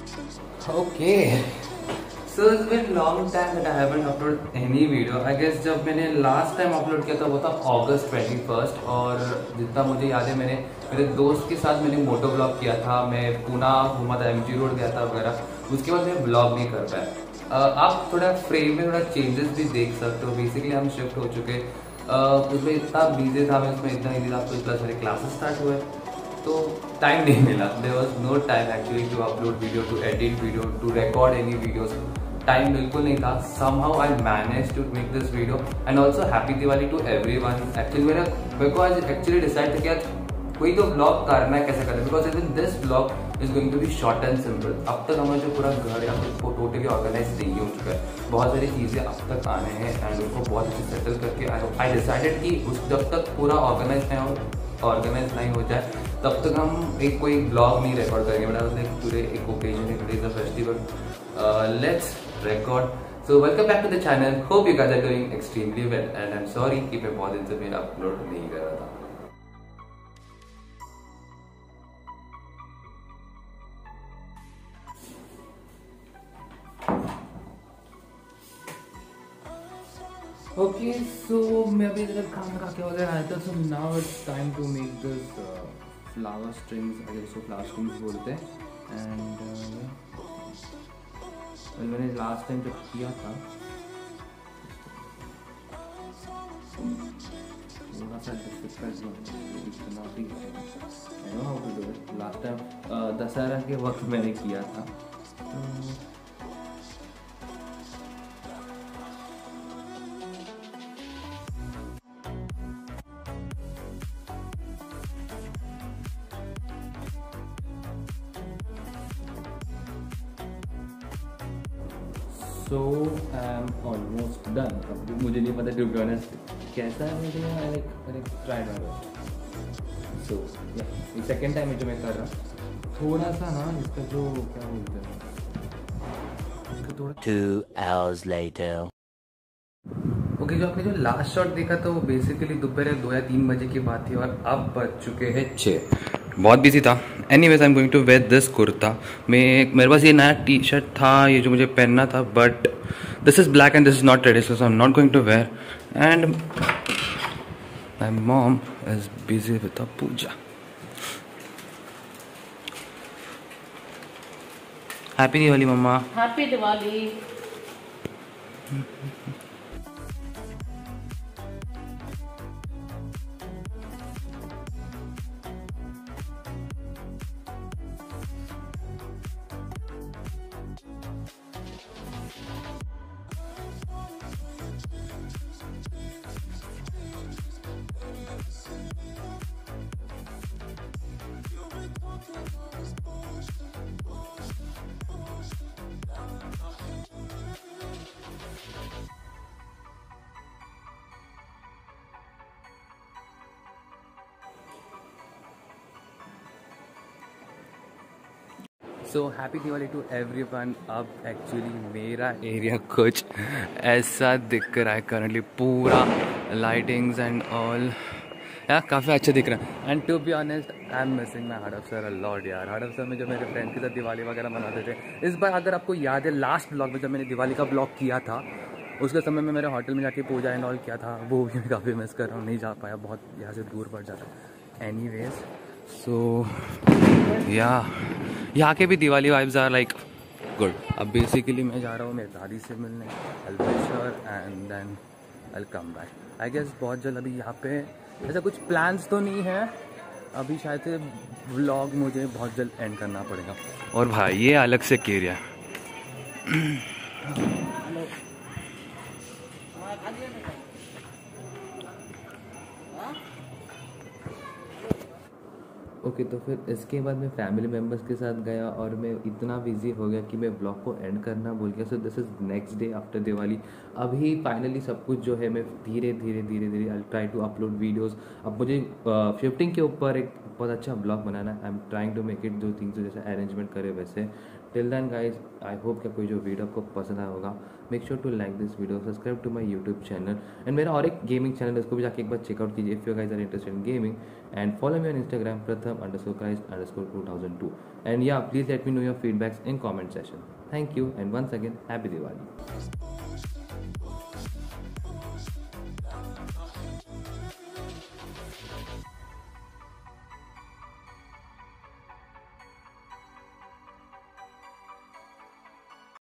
Okay. So it's been long time that I haven't uploaded any video. I guess जब मैंने last time upload किया था वो था August 21st और जितना मुझे याद है मैंने मेरे दोस्त के साथ मैंने मोटो ब्लॉग किया था, मैं पूना घूमा था, MG रोड गया था वगैरह। उसके बाद मैं ब्लॉग नहीं कर पाया। आप थोड़ा फ्रेम में थोड़ा चेंजेस भी देख सकते हो। बेसिकली हम शिफ्ट हो चुके, उसमें इतना बिजी था मैं, उसमें इतना बिजी था, तो इतना सारे क्लासेस स्टार्ट हुए तो टाइम नहीं मिला। There was no time actually to upload video, to edit video, to record any videos. Time बिल्कुल नहीं था। Somehow I manage to make this video and also happy Diwali to everyone. Actually मेरे को आज एक्चुअली डिसाइड किया कोई तो blog करना है, कैसे करना है, because even this blog is going to be short and simple. अब तक हमारा जो पूरा घर या फिर टोटली ऑर्गेनाइज नहीं हो चुका है, बहुत सारी चीज़ें अब तक आने हैं एंड उनको बहुत अच्छे सेटल करके आई डिसाइडेड कि उस जब तक पूरा ऑर्गेनाइज नहीं हो जाए तब तक हम एक कोई ब्लॉग नहीं रिकॉर्ड करेंगे। बट लाइक टुडे एक ओकेजन है, today is a festival, let's record. So welcome back to the channel, hope you guys are doing extremely well and I am sorry कि मैं बहुत दिन से मैं अपलोड नहीं कर रहा था। ओके सो मैं अभी इधर खाना खा के वगैरह आया था। So now it's time to make this flower strings, अगर इसको फ्लावर स्ट्रिंग्स बोलते हैं। एंड मैंने लास्ट टाइम जब किया था थोड़ा सा डिफिकल्ट इतना भी I know how to do it. Last time Dussehra के वक्त मैंने किया था। So I am almost done. अब मुझे नहीं पता टू बी ऑनेस्ट कैसा है, मुझे मैंने ट्राई माय बेस्ट। सो ये सेकेंड टाइम है जो मैं कर रहा हूँ। थोड़ा सा ना इसका जो क्या बोलते हैं, इसका थोड़ा 2 hours later. ओके जो आपने जो लास्ट शॉट देखा था वो बेसिकली दोपहर 2 या 3 बजे की बात थी और अब बज चुके हैं 6। बहुत बिजी था। Anyways I am going to wear this kurta. मेरे पास ये नया टी शर्ट था, ये जो मुझे पहनना था, but this is black and this is not traditional, so I am not going to wear. And my mom is busy with a puja. Happy Diwali mamma. Happy Diwali. So happy Diwali to everyone. अब actually मेरा area कुछ ऐसा दिख रहा है currently, पूरा lightings and all यार काफ़ी अच्छा दिख रहा है। And to be honest I am missing my Hadapsar allot यार। हड़प सर में जो मेरे फ्रेंड के साथ दिवाली वगैरह मनाते थे, इस बार अगर आपको याद है लास्ट ब्लॉग में जब मैंने दिवाली का ब्लॉग किया था उसके समय में मेरे होटल में जाके पूजा एंड ऑल किया था, वो भी मैं काफ़ी मिस कर रहा हूँ, नहीं जा पाया, बहुत यहाँ से दूर पड़ जाता। एनीवेज सो या यहाँ के भी Diwali vibes are like good. अब बेसिकली मैं जा रहा हूँ मेरी दादी से मिलने, I will wish her and then I will come back. I guess बहुत जल्द। अभी यहाँ पे ऐसा कुछ प्लान्स तो नहीं है अभी, शायद से व्लॉग मुझे बहुत जल्द एंड करना पड़ेगा। और भाई ये अलग से एरिया ओके तो फिर इसके बाद मैं फैमिली मेम्बर्स के साथ गया और मैं इतना बिजी हो गया कि मैं ब्लॉग को एंड करना भूल गया। So this is next day after Diwali. अभी फाइनली सब कुछ जो है मैं धीरे धीरे I try to upload videos. अब मुझे शिफ्टिंग के ऊपर एक बहुत अच्छा ब्लॉग बनाना है। I am trying to make it, जो थिंग्स जैसे अरेंजमेंट करे वैसे till then guys, I hope कि कोई जो वीडियो आपको पसंद आया होगा. Make sure to like this video, subscribe to my YouTube channel, and मेरा और एक गेमिंग चैनल है, उसको भी जाके एक बार चेकआउट कीजिए if you guys are interested in gaming. And follow me on Instagram pratham_christ_2002. And yeah, please let me know your feedbacks in comment section. Thank you, and once again, happy Diwali.